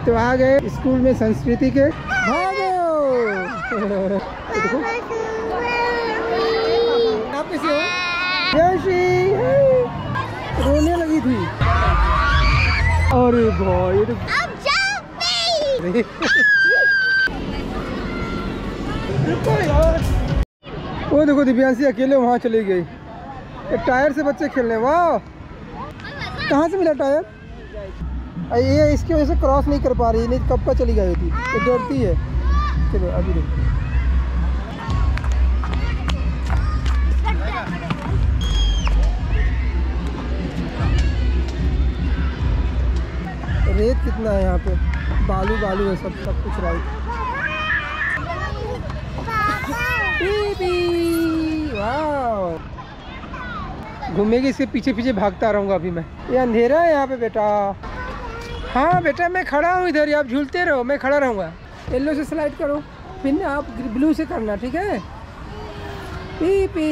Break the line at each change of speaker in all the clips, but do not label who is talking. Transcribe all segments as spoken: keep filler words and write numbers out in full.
तो आ गए स्कूल में संस्कृति के। भागो आप कैसे हो? जयश्री रोने लगी थी। अरे भाई रुको यार। वो देखो दिव्यांशी अकेले वहाँ चली गई। एक टायर से बच्चे खेलने। वाह कहाँ से मिला टायर? ये इसकी वजह से क्रॉस नहीं कर पा रही, नहीं कब का चली गई थी। ये डरती है। चलो अभी देखो। रेत कितना है यहाँ पे, बालू बालू है सब सब कुछ। राइट वाह घूमेगी इसके पीछे पीछे भागता रहूँगा अभी मैं। ये अंधेरा है यहाँ पे बेटा। हाँ बेटा मैं खड़ा हूँ इधर, आप झूलते रहो मैं खड़ा रहूँगा। येलो से स्लाइड करो फिर आप ब्लू से करना, ठीक है? पी पी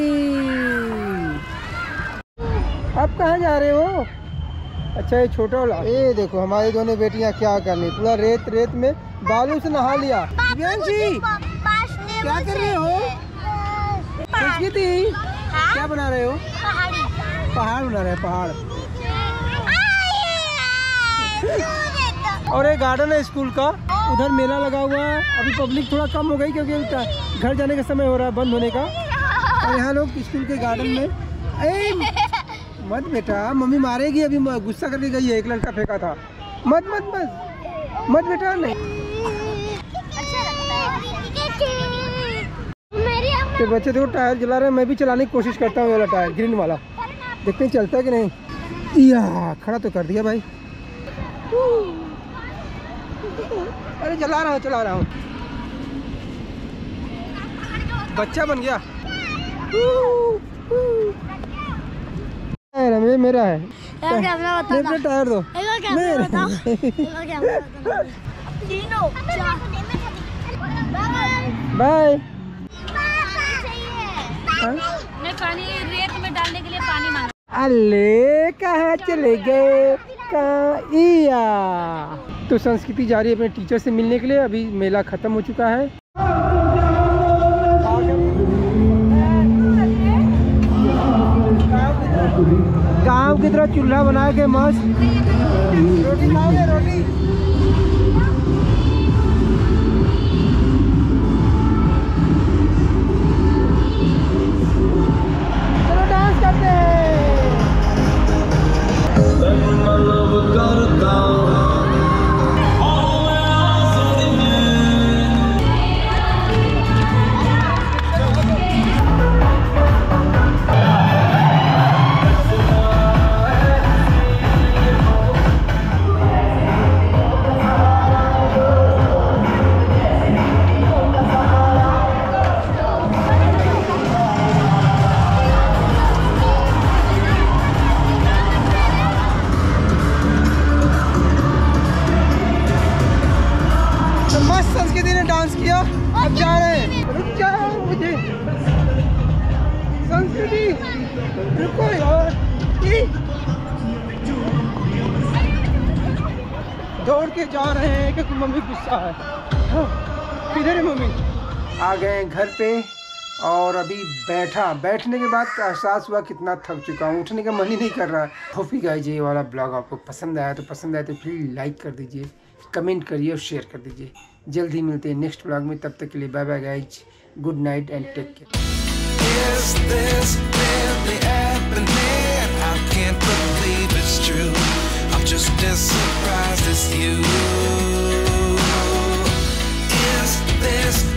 आप कहाँ जा रहे हो? अच्छा ये छोटा वाला। ये देखो हमारी दोनों बेटियाँ क्या करनी, पूरा रेत रेत में बालू से नहा लिया। दिव्यांशी क्या कर रहे हो? संस्कृति क्या बना रहे हो? पहाड़ बना रहे हैं पहाड़। और एक गार्डन है स्कूल का, उधर मेला लगा हुआ है। अभी पब्लिक थोड़ा कम हो गई क्योंकि घर जाने का समय हो रहा है बंद होने का। और यहाँ लोग स्कूल के गार्डन में। ए मत बेटा मम्मी मारेगी, अभी गुस्सा करके गई है। एक लड़का फेंका था। मत मत मत मत बेटा नहीं। तो बच्चे देखो टायर जला रहे हैं, मैं भी चलाने की कोशिश करता हूँ वाला टायर ग्रीन वाला। देखते हैं चलता है कि नहीं। या खड़ा तो कर दिया भाई। अरे चला रहा हूँ चला रहा हूँ। बच्चा बन गया। ये मेरा है। मेरा टायर दो। बाय।
मैं पानी रेत में डालने के लिए पानी मांगा।
अले कहाँ चले गए? कहाँ? तो संस्कृति जा रही है अपने टीचर से मिलने के लिए। अभी मेला खत्म हो चुका है। गांव की तरह चूल्हा बना के मस्त रोटी खाओगे। रोटी चलो डांस करते हैं। डांस किया, अब जा रहे हैं। रुक जाओ मुझे संस्कृति, रुको यार। दौड़ के जा रहे हैं क्योंकि मम्मी गुस्सा है। किधर है मम्मी? आ गए घर पे और अभी बैठा। बैठने के बाद एहसास हुआ कितना थक चुका हूँ, उठने का मन ही नहीं कर रहा। होपी गाइस ये वाला ब्लॉग आपको पसंद आया तो पसंद आया तो प्लीज़ लाइक कर दीजिए, कमेंट करिए और शेयर कर दीजिए। जल्दी मिलते हैं नेक्स्ट ब्लॉग में, तब तक के लिए bye bye guys, good night and take care. Is this really happening? I can't believe it's true. I'm just as surprised as you. Is this